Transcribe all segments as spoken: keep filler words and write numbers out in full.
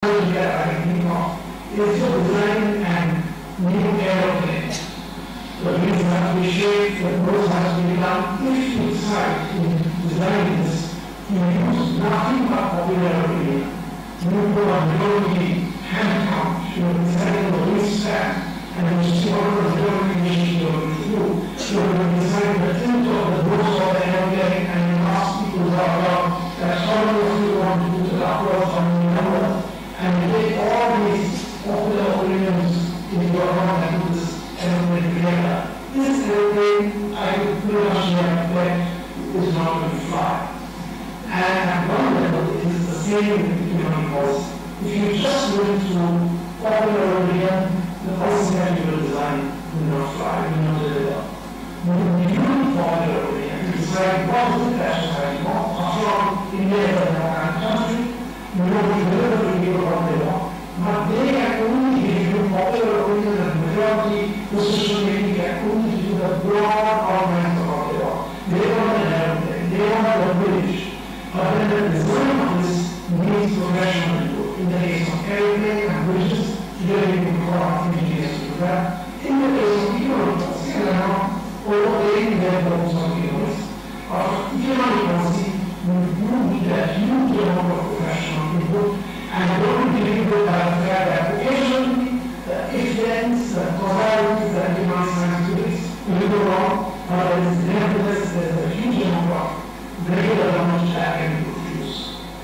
that I can think of is for designing and new aeroplanes. The wings have to be shaped, the nose has to be done. If you decide to design this, you use nothing but popular aeroplane. You go on the hand count, you decide the wingspan, and you see all the aeroplane you are going to do. So you decide the tilt of the nose of the aeroplane, and you ask people who are around that how many of you want to do the upwards on the number, and you take all these popular opinions in your mind and do this aeroplane together. This aeroplane, I would pretty much expect, is not going to fly. And at one level, it is the same with human voice. If you just went to popular opinion, the voice that you will design will not fly, will not deliver. When you do popular opinion, you decide what is it that society wants. After all, India is a democratic country, you know we deliver to people what they want. But they can only give you popular opinion and majority decision making can only give you the broad outlines of what they want. They want the aeroplane, they want the village. But then the design of this needs professional input. In the case of aeroplane and bridges, today we can call engineers to do that. In the case of economic policy, and now overlaying their goals on economics, of economic policy, we do need a huge amount of professional input. And I don't believe that by the fact that occasionally the if-thens, the causality, the demand scientific will go wrong, but there is nevertheless there's a huge amount of regular knowledge that can be produced.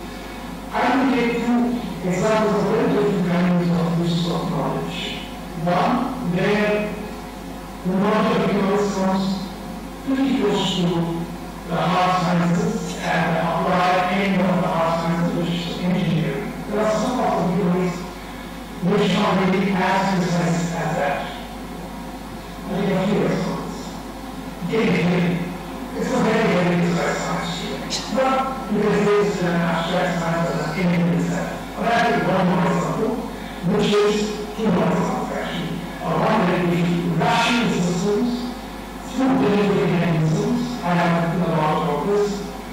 I will take two examples of very different kinds of uses of knowledge. One, where the knowledge of economics comes pretty close to the hard sciences and the applied end of the hard sciences, which is engineering. There are some possibilities which are really as precise as that. I think a few examples. Gaming. It's a very, very precise science here. But you can say it's an abstract science as a gaming itself. But I think one more example, which is two more examples actually. Uh, one way we ration systems through delivery mechanisms. I have written a lot about this.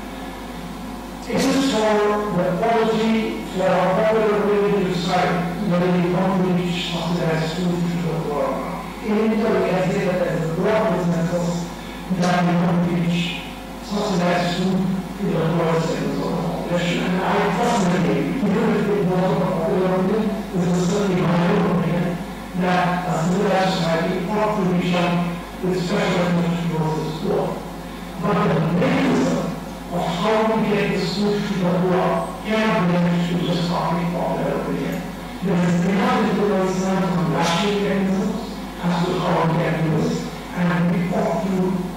It is for the quality for our popular way to decide whether we want to reach subsidized food to the world. In India, we can say that there is a broad consensus that we want to reach subsidized food to the world segments of the population. And I personally, even if it was a popular opinion, this is certainly my own opinion, that a civilized society ought to reach out with special attention towards this poor. But the mechanism of how we get this food to the poor cannot be limited to just talking popular opinion. There is enough influence on rational mechanisms as to how we can do this, and we ought to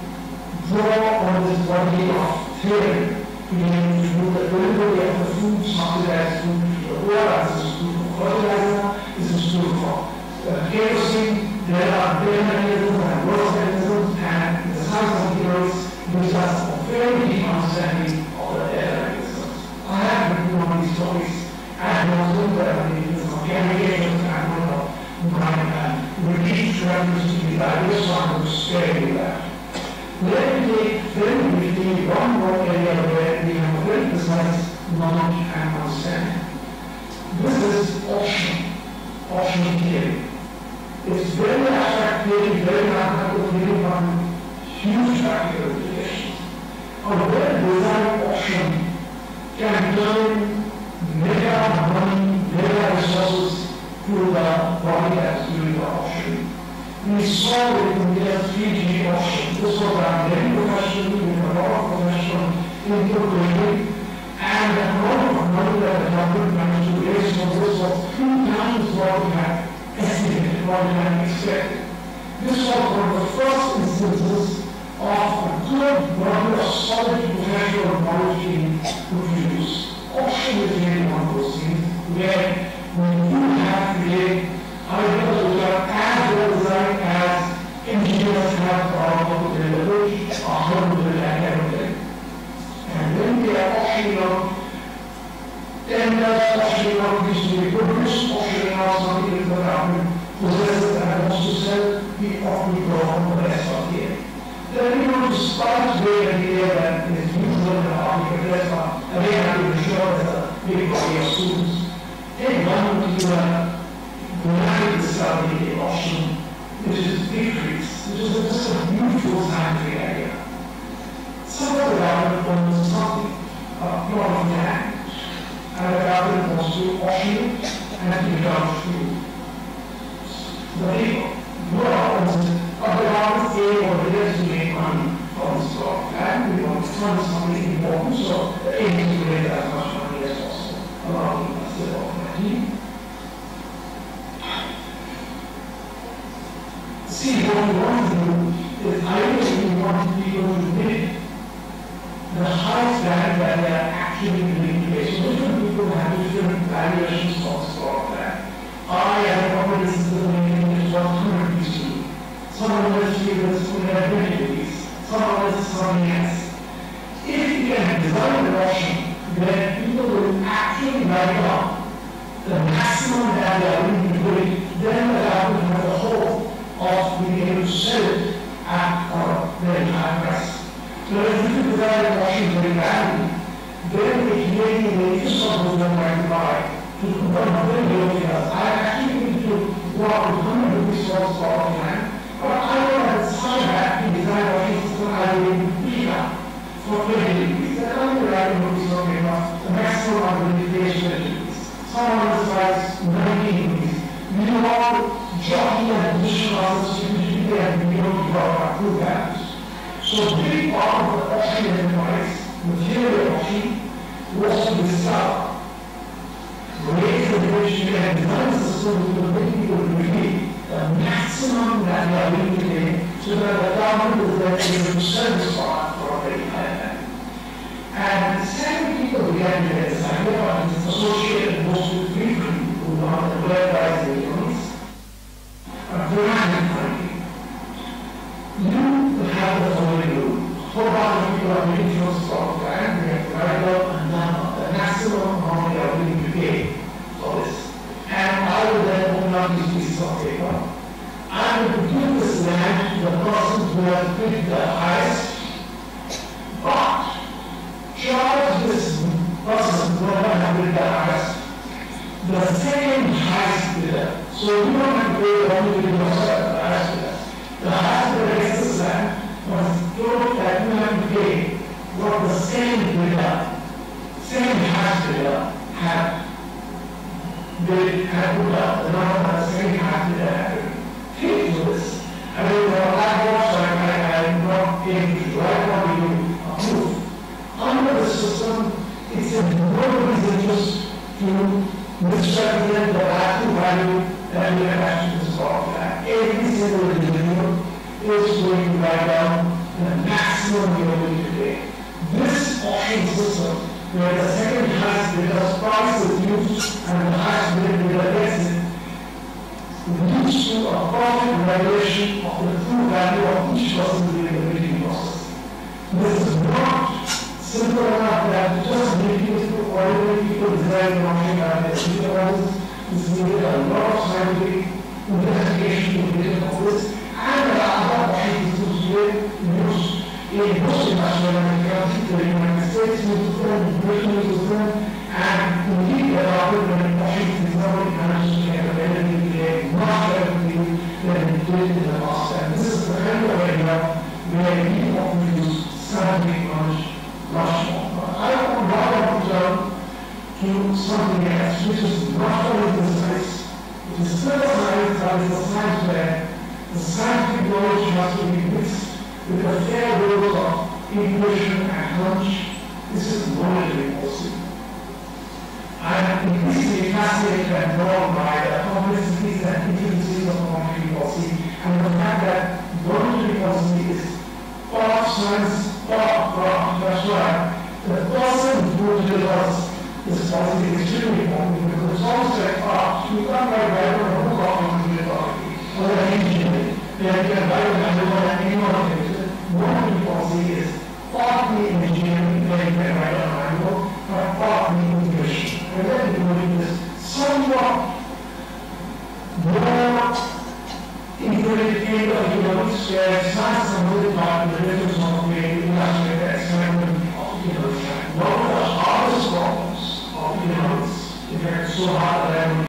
draw on this body of theory to be able to do the delivery of the food, subsidized food to the poor, as is true for fertilizer, this is true for uh, kerosene. There are better mechanisms and worse mechanisms, and the science of theories gives us a very deep understanding of the better mechanisms. I have written on these topics and also the mechanisms of chemicals and of my repeat reference to the ideas, so I'm going to spare you that. Let me take very briefly one more area where we have a very precise knowledge and understanding. This is ocean, ocean theory. It's very abstract theory, very mathematical theory, but huge practical implications. A well-designed ocean can turn mega money, mega resources to the body that's doing the ocean. We saw it in the three G ocean. This was a very professional, with a lot of professional incorporated, and the amount of money that the government managed to raise from this was three times what we had estimated, what we had expected. This was one of the first instances of a good body of solid professional knowledge being produced. Ocean is really one of those things where we do have today ideas which are as well designed as engineers have for our public language or how to build an aeroplane. And when we are auctioning out tenders, auctioning out these to be produced, auctioning out something that the government possesses and wants to sell, we often go on the rest of the year. Then we want to start with an idea that is usual in the army, but again, I'm sure there's a big body of students. Take one particular dramatic discovery of ocean, which is decrease, which is just a beautiful scientific idea. Some of the government wants something, a plot of land, and the government wants to ocean and to become food. The people, what was it? Of the government A or B to make money from this plot of land, we want to fund something important, so the aim is to raise as much money as possible, allowing us to develop money. See, what we want to do is ideally we want people to make the highest value that they are actually willing to pay. So different people have different valuations of this sort of land. I, as a property system, making it worth one hundred rupees to do. Someone else feels it's only at twenty rupees. Someone else is something else. If you can design an option where people will actually write down the maximum value they are willing to pay, then the government has a whole of being able to sell it at a very high price. So if you design an option very badly, then it's making the interest of those who are trying to buy to convert very low figures. I actually need to go out with one hundred rupees for this plot of land, but I know that it's such a bad design option system I will be up for twenty rupees. That only right rupees for the maximum of the liquidation rupees. Someone else buys nineteen rupees. We all jockey and position ourselves significantly and we don't develop our true values. So a big part of the auction enterprise, material auction, was to discover ways in which you can design systems to make people really the maximum that they are willing to pay so that the government is then able to sell this product for a very high value. And the second people began to get this idea of this associated most with frequent who are the web-based economies. Dramatic finding. You have the following rule. Whole bunch of people are making first stock and we have to write out a number, the maximum amount they are willing to pay for this. And I will then open up these pieces of paper. I will give this land to the person who has picked the highest, but charge this person who has picked the highest, the second highest bidder. So you don't have to pay only with yourself, the highest bidder. The highest bidder gets this land, was told that you have to pay what the second bidder, second highest bidder had bid, had put up, the number that the second highest bidder had paid for this. I mean, there are a lot more, so I am not able to write what you approve. Under the system, it's in nobody's interest to misrepresent the actual value that we have actually discovered. Every single individual is going to write down the maximum we are willing to pay. This auction system, where the second highest bidder's price is used and the highest bidder gets it, leads to a perfect regulation of the true value of each person during the bidding process. This is not simple enough that just making it to ordinary people design an auction and their supervisors. This needed a lot of scientific investigation to get of this, and there are other auction systems used in most industrial countries, the United States uses them, Britain uses them, and indeed the government auction is not managed to get availability today much better than it did in the past. And this is the kind of area where we often use scientific knowledge much more. But I want to turn to something else, which is not only the science, it is still a science, but it's a science where the scientific knowledge has to be mixed with a fair dose of intuition and hunch. This is monitoring policy. I am increasingly fascinated and drawn by the complexities and intricacies of monitoring policy and the fact that monitoring policy is part science, part craft. That's why the person who delivers this policy is extremely important because it's almost like art. You can't write right on a book of authority or an engineering. Then you can write on a book of anyone of it. Monitoring policy is partly engineering, then you can write on a manual, but partly intuition. And then you're doing this somewhat more integrated field of economics where science and knowledge are the difference of the industrial experiment of economics. One of the hardest problems of economics, in fact, so hard that I